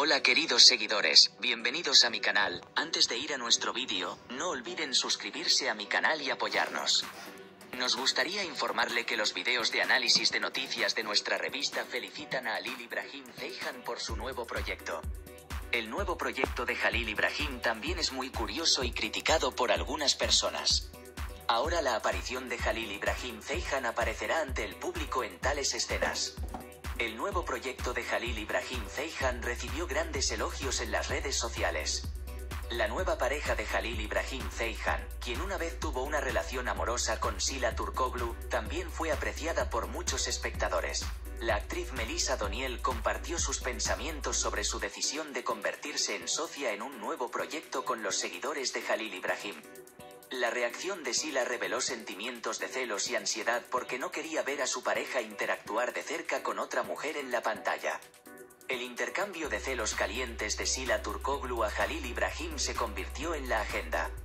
Hola queridos seguidores, bienvenidos a mi canal. Antes de ir a nuestro vídeo, no olviden suscribirse a mi canal y apoyarnos. Nos gustaría informarle que los videos de análisis de noticias de nuestra revista felicitan a Halil Ibrahim Ceyhan por su nuevo proyecto. El nuevo proyecto de Halil Ibrahim también es muy curioso y criticado por algunas personas. Ahora la aparición de Halil Ibrahim Ceyhan aparecerá ante el público en tales escenas. El nuevo proyecto de Halil Ibrahim Ceyhan recibió grandes elogios en las redes sociales. La nueva pareja de Halil Ibrahim Ceyhan, quien una vez tuvo una relación amorosa con Sila Turkoglu, también fue apreciada por muchos espectadores. La actriz Melissa Doniel compartió sus pensamientos sobre su decisión de convertirse en socia en un nuevo proyecto con los seguidores de Halil Ibrahim. La reacción de Sila reveló sentimientos de celos y ansiedad porque no quería ver a su pareja interactuar de cerca con otra mujer en la pantalla. El intercambio de celos calientes de Sila Turkoglu a Halil Ibrahim se convirtió en la agenda.